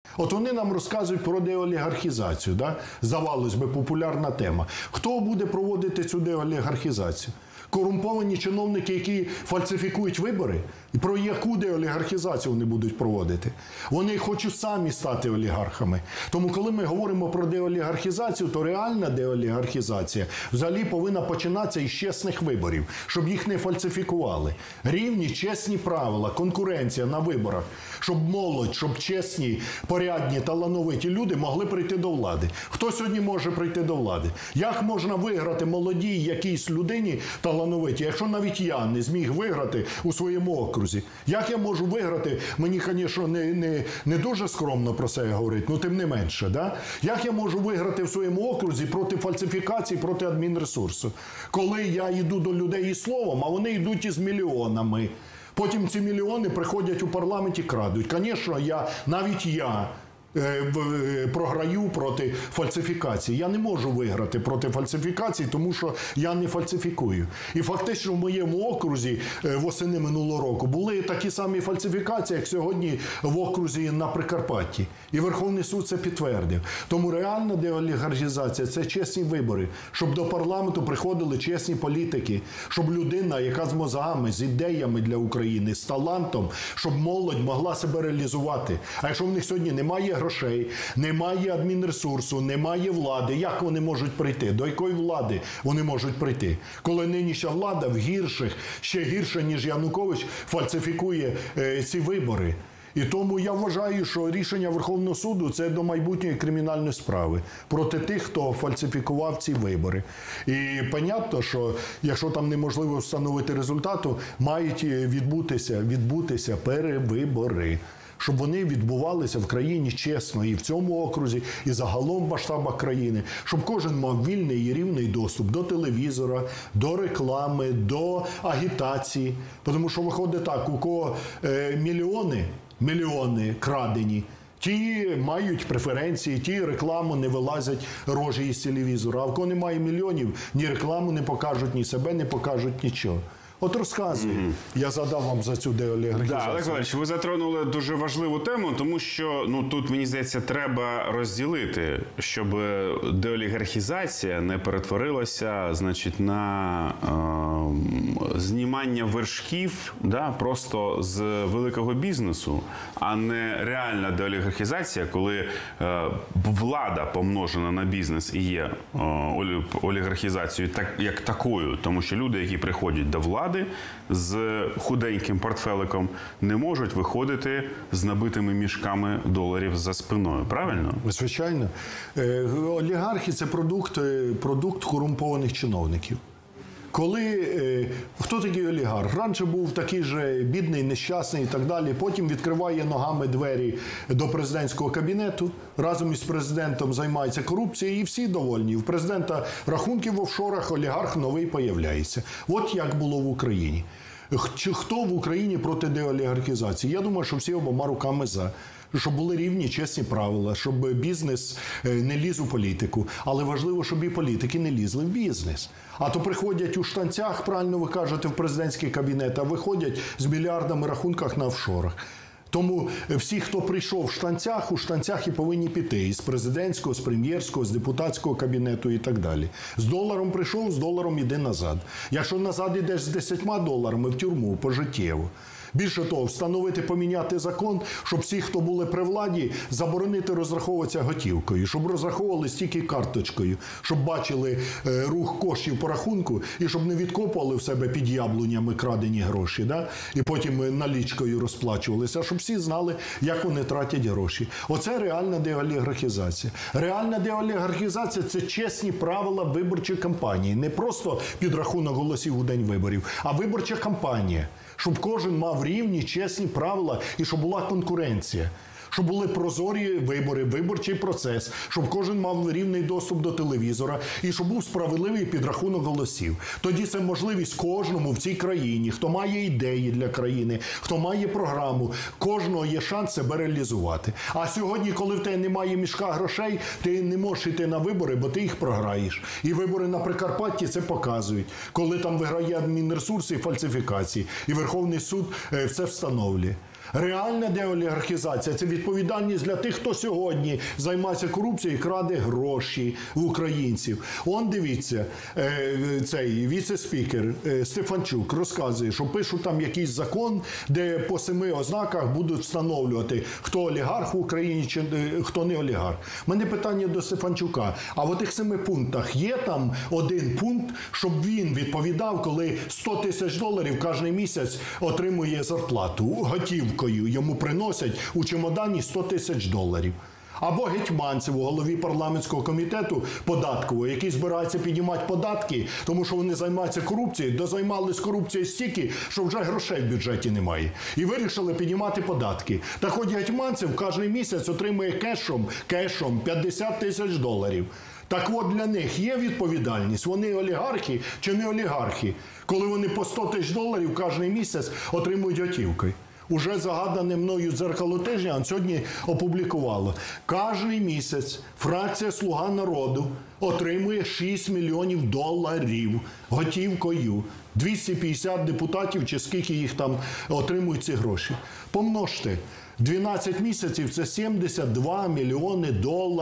От вони нам розказують про деолігархізацію, да? Здавалось би, популярна тема. Хто буде проводити цю деолігархізацію? Корумповані чиновники, які фальсифікують вибори? І про яку деолігархізацію вони будуть проводити? Вони хочуть самі стати олігархами. Тому коли ми говоримо про деолігархізацію, то реальна деолігархізація взагалі повинна починатися із чесних виборів, щоб їх не фальсифікували. Рівні, чесні правила, конкуренція на виборах, щоб молодь, щоб чесні, порядні, талановиті люди могли прийти до влади. Хто сьогодні може прийти до влади? Як можна виграти молодій якійсь людині талановитій, якщо навіть я не зміг виграти у своєму окрузі? Як я можу виграти? Мені, звісно, не дуже скромно про це говорити, але тим не менше. Да? Як я можу виграти в своєму окрузі проти фальсифікацій, проти адмінресурсу? Коли я йду до людей із словом, а вони йдуть із мільйонами. Потім ці мільйони приходять у парламент і крадуть. Звісно, навіть я програю проти фальсифікацій. Я не можу виграти проти фальсифікацій, тому що я не фальсифікую. І фактично в моєму окрузі восени минулого року були такі самі фальсифікації, як сьогодні в окрузі на Прикарпатті. І Верховний суд це підтвердив. Тому реальна деолігархізація – це чесні вибори. Щоб до парламенту приходили чесні політики. Щоб людина, яка з мозгами, з ідеями для України, з талантом, щоб молодь могла себе реалізувати. А якщо в них сьогодні немає грошей, немає адмінресурсу, немає влади, як вони можуть прийти? До якої влади вони можуть прийти? Коли нинішня влада в гірших, ще гірше, ніж Янукович, фальсифікує ці вибори. І тому я вважаю, що рішення Верховного суду – це до майбутньої кримінальної справи проти тих, хто фальсифікував ці вибори. І понятно, що якщо там неможливо встановити результату, мають відбутися перевибори. Щоб вони відбувалися в країні чесно і в цьому окрузі, і загалом в масштабах країни. Щоб кожен мав вільний і рівний доступ до телевізора, до реклами, до агітації. Тому що виходить так, у кого мільйони крадені, ті мають преференції, ті рекламу не вилазять рожі із телевізора. А в кого немає мільйонів, ні рекламу не покажуть, ні себе не покажуть, нічого. От розказую. Я задав вам за цю деолігархізацію. Так, Олег Валерійович, ви затронули дуже важливу тему, тому що тут, мені здається, треба розділити, щоб деолігархізація не перетворилася, значить, на знімання вершків, просто з великого бізнесу, а не реальна деолігархізація, коли влада помножена на бізнес і є олігархізацією як такою, тому що люди, які приходять до влади, з худеньким портфеликом не можуть виходити з набитими мішками доларів за спиною. Правильно? Звичайно. Олігархи – це продукт корумпованих чиновників. Хто такий олігарх? Раніше був такий же бідний, нещасний і так далі. Потім відкриває ногами двері до президентського кабінету. Разом із президентом займається корупцією і всі довольні. У президента рахунки в офшорах, олігарх новий появляється. От як було в Україні. Хто в Україні проти деолігархізації? Я думаю, що всі обома руками за. Щоб були рівні, чесні правила, щоб бізнес не ліз у політику. Але важливо, щоб і політики не лізли в бізнес. А то приходять у штанцях, правильно ви кажете, в президентський кабінет, а виходять з мільярдами рахунках на офшорах. Тому всі, хто прийшов у штанцях і повинні піти. Із президентського, з прем'єрського, з депутатського кабінету і так далі. З доларом прийшов, з доларом іди назад. Якщо назад ідеш з 10 доларами в тюрму, пожиттєво. Більше того, поміняти закон, щоб всі, хто були при владі, заборонити розраховуватися готівкою, щоб розраховувалися тільки карточкою, щоб бачили рух коштів по рахунку і щоб не відкопували в себе під яблунями крадені гроші, і потім налічкою розплачувалися, а щоб всі знали, як вони тратять гроші. Оце реальна деолігархізація. Реальна деолігархізація – це чесні правила виборчої кампанії. Не просто підрахунок голосів у день виборів, а виборча кампанія. Щоб кожен мав рівні, чесні правила і щоб була конкуренція. Щоб були прозорі вибори, виборчий процес, щоб кожен мав рівний доступ до телевізора і щоб був справедливий підрахунок голосів. Тоді це можливість кожному в цій країні, хто має ідеї для країни, хто має програму, кожного є шанс себе реалізувати. А сьогодні, коли в тебе немає мішка грошей, ти не можеш йти на вибори, бо ти їх програєш. І вибори на Прикарпатті це показують, коли там виграє адмінресурси і фальсифікації. І Верховний суд це встановлює. Реальна деолігархізація – це відповідальність для тих, хто сьогодні займається корупцією і краде гроші в українців. Он, дивіться, цей віце-спікер Стефанчук розказує, що пишуть там якийсь закон, де по 7 ознаках будуть встановлювати, хто олігарх в Україні, чи хто не олігарх. У мене питання до Стефанчука. А в тих 7 пунктах є там один пункт, щоб він відповідав, коли $100 тисяч кожен місяць отримує зарплату готівкою, йому приносять у чемодані $100 тисяч. Або Гетманцеву, голові парламентського комітету податкового, який збирається піднімати податки, тому що вони займаються корупцією, дозаймались корупцією стільки, що вже грошей в бюджеті немає. І вирішили піднімати податки. Так от Гетманцев кожен місяць отримує кешом $50 тисяч. Так от для них є відповідальність, вони олігархи чи не олігархи, коли вони по $100 тисяч кожен місяць отримують готівкою. Уже загадане мною дзеркало тижня сьогодні опублікувало. Кожний місяць фракція «Слуга народу» отримує $6 мільйонів готівкою. 250 депутатів, чи скільки їх там отримують ці гроші. Помножте. 12 місяців – це $72 мільйони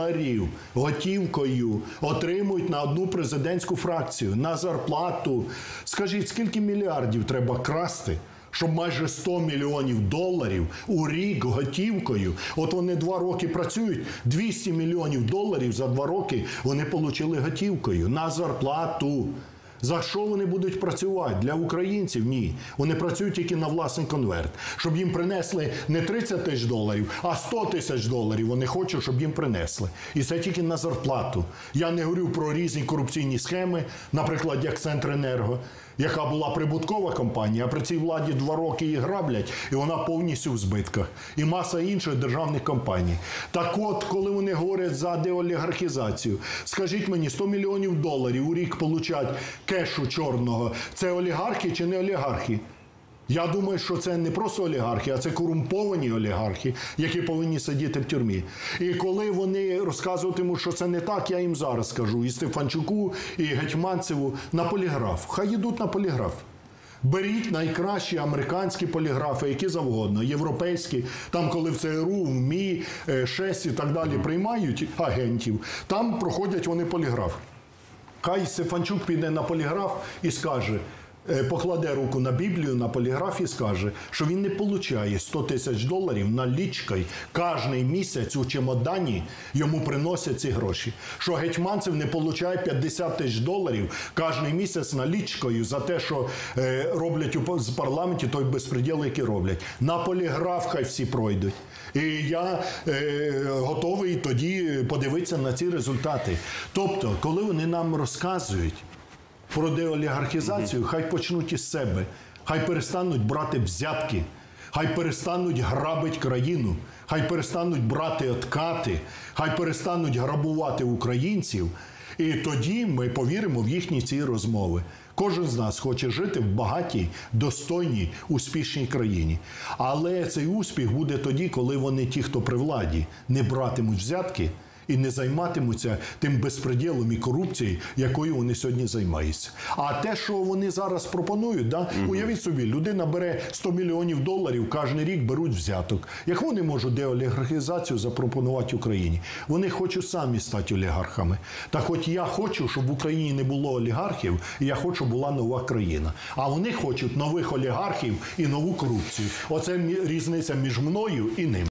готівкою отримують на одну президентську фракцію, на зарплату. Скажіть, скільки мільярдів треба красти, щоб майже $100 мільйонів у рік готівкою? От вони 2 роки працюють, $200 мільйонів за 2 роки вони отримали готівкою на зарплату. За що вони будуть працювати? Для українців? Ні. Вони працюють тільки на власний конверт. Щоб їм принесли не $30 тисяч, а $100 тисяч вони хочуть, щоб їм принесли. І це тільки на зарплату. Я не говорю про різні корупційні схеми, наприклад, як Центренерго, яка була прибуткова компанія, а при цій владі 2 роки її граблять, і вона повністю в збитках. І маса інших державних компаній. Так от, коли вони говорять за деолігархізацію, скажіть мені, $100 мільйонів у рік получать кешу чорного, це олігархи чи не олігархи? Я думаю, що це не просто олігархи, а це корумповані олігархи, які повинні сидіти в тюрмі. І коли вони розказуватимуть, що це не так, я їм зараз скажу, і Стефанчуку, і Гетманцеву, на поліграф. Хай йдуть на поліграф. Беріть найкращі американські поліграфи, які завгодно, європейські, там, коли в ЦРУ, в МІ, ШЕС і так далі приймають агентів, там проходять вони поліграф. Хай Стефанчук піде на поліграф і скаже, покладе руку на Біблію, на поліграф і скаже, що він не отримує $100 тисяч налічкою. Кожний місяць у чемодані йому приносять ці гроші. Що Гетманцев не отримує $50 тисяч кожний місяць налічкою за те, що роблять у парламенті той безпреділ, який роблять. На поліграф хай всі пройдуть. І я готовий тоді подивитися на ці результати. Тобто, коли вони нам розказують про деолігархізацію, хай почнуть із себе, хай перестануть брати взятки, хай перестануть грабити країну, хай перестануть брати откати, хай перестануть грабувати українців, і тоді ми повіримо в їхні ці розмови. Кожен з нас хоче жити в багатій, достойній, успішній країні. Але цей успіх буде тоді, коли вони, ті, хто при владі, не братимуть взятки і не займатимуться тим безпреділом і корупцією, якою вони сьогодні займаються. А те, що вони зараз пропонують, уявіть собі, людина бере $100 мільйонів кожен рік беруть взяток. Як вони можуть деолігархізацію запропонувати Україні? Вони хочуть самі стати олігархами. Так от я хочу, щоб в Україні не було олігархів, і я хочу, щоб була нова країна. А вони хочуть нових олігархів і нову корупцію. Оце різниця між мною і ним.